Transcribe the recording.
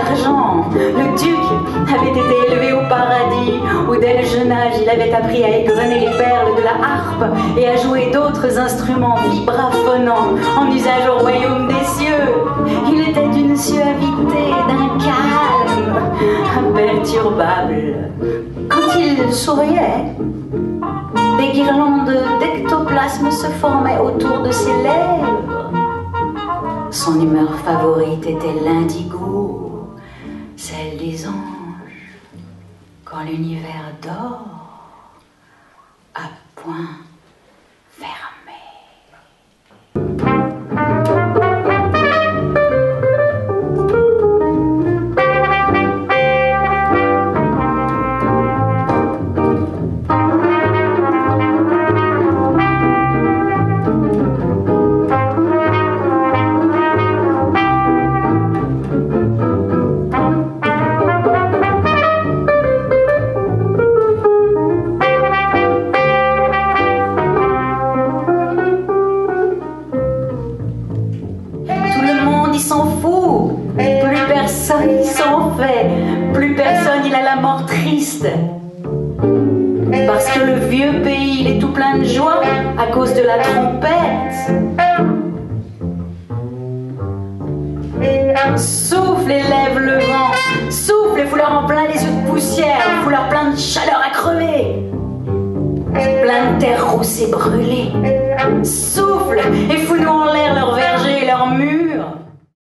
d'argent. Le duc avait été élevé au paradis, où dès le jeune âge il avait appris à égrener les perles de la harpe et à jouer d'autres instruments vibraphonants en usage au royaume des cieux. Il était d'une suavité, d'un calme imperturbable. Quand il souriait, des guirlandes d'ectoplasme se formaient autour de ses lèvres. Son humeur favorite était l'indigo, celle des anges, quand l'univers dort à point fermé. Plus personne n'y s'en fait, plus personne il a la mort triste. Parce que le vieux pays il est tout plein de joie à cause de la trompette. Souffle et lève le vent, souffle et fous-leur en plein les yeux de poussière, fous-leur plein de chaleur à crever, plein de terre rousse et brûlée. Souffle et fous-nous en l'air leurs vergers et leurs murs.